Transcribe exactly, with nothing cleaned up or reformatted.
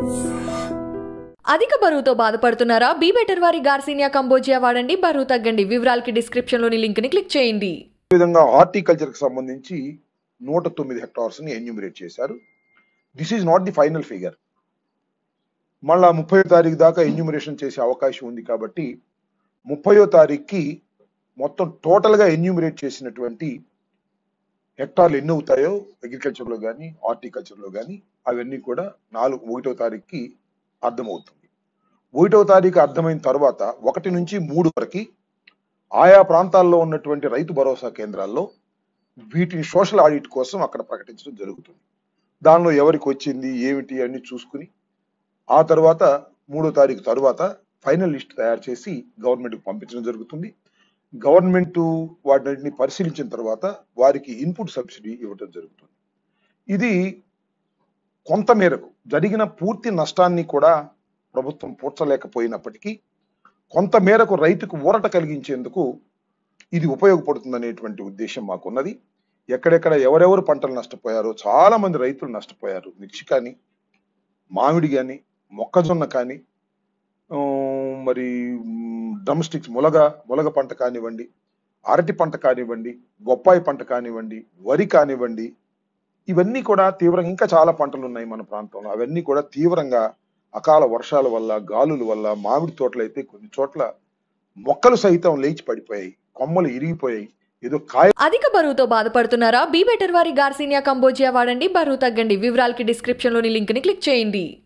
అధిక బరువుతో బాధపడుతున్నారా? బీ బెటర్ వారి గార్సినియా కంబోజియా వాడండి, బరువు తగ్గండి. వివరాలకి డిస్క్రిప్షన్ లోని లింక్ ని క్లిక్ చేయండి. ఈ విధంగా హార్టికల్చర్ కి సంబంధించి నూట తొమ్మిది హెక్టార్స్ ని ఎన్యూమరేట్ చేశారు. This is not the final figure. మళ్ళా ముప్పై తారీఖు దాకా ఎన్యూమరేషన్ చేసే అవకాశం ఉంది కాబట్టి ముప్పయో తారీఖుకి మొత్తం టోటల్ గా ఎన్యూమరేట్ చేసినటువంటి హెక్టార్లు ఎన్ని అవుతాయో అగ్రికల్చర్ లో కానీ హార్టికల్చర్ లో కానీ అవన్నీ కూడా నాలుగు ఒకటో తారీఖుకి అర్థమవుతుంది. ఒకటో తారీఖు అర్థమైన తర్వాత ఒకటి నుంచి మూడు వరకు ఆయా ప్రాంతాల్లో ఉన్నటువంటి రైతు భరోసా కేంద్రాల్లో వీటిని సోషల్ ఆడిట్ కోసం అక్కడ ప్రకటించడం జరుగుతుంది. దానిలో ఎవరికి వచ్చింది ఏమిటి అన్ని చూసుకుని ఆ తర్వాత మూడో తారీఖు తర్వాత ఫైనల్ లిస్ట్ తయారు చేసి గవర్నమెంట్కి పంపించడం జరుగుతుంది. గవర్నమెంట్ వాటిని పరిశీలించిన తర్వాత వారికి ఇన్పుట్ సబ్సిడీ ఇవ్వడం జరుగుతుంది. ఇది కొంత మేరకు జరిగిన పూర్తి నష్టాన్ని కూడా ప్రభుత్వం పూడ్చలేకపోయినప్పటికీ కొంత మేరకు రైతుకు ఊరట కలిగించేందుకు ఇది ఉపయోగపడుతుంది అనేటువంటి ఉద్దేశం మాకున్నది. ఎక్కడెక్కడ ఎవరెవరు పంటలు నష్టపోయారో చాలా మంది రైతులు నష్టపోయారు. మిర్చి కానీ, మామిడి కానీ, మొక్కజొన్న కానీ, మరి డ్రమ్ స్టిక్స్ ములగ ములగ పంట కానివ్వండి, అరటి పంట కానివ్వండి, బొప్పాయి పంట కానివ్వండి, వరి కానివ్వండి, ఇవన్నీ కూడా తీవ్రంగా ఇంకా చాలా పంటలు ఉన్నాయి మన ప్రాంతంలో. అవన్నీ కూడా తీవ్రంగా అకాల వర్షాల వల్ల, గాలుల వల్ల, మామిడి తోటలు అయితే కొన్ని చోట్ల మొక్కలు సైతం లేచి పడిపోయాయి, కొమ్మలు ఇరిగిపోయాయి. ఏదో కాయ. అధిక బరువుతో బాధపడుతున్నారా? బీ బెటర్ వారి గార్సినియా కంబోజియా వాడండి, బరువు తగ్గండి. వివరాలకి డిస్క్రిప్షన్ లోని లింక్ ని క్లిక్ చేయండి.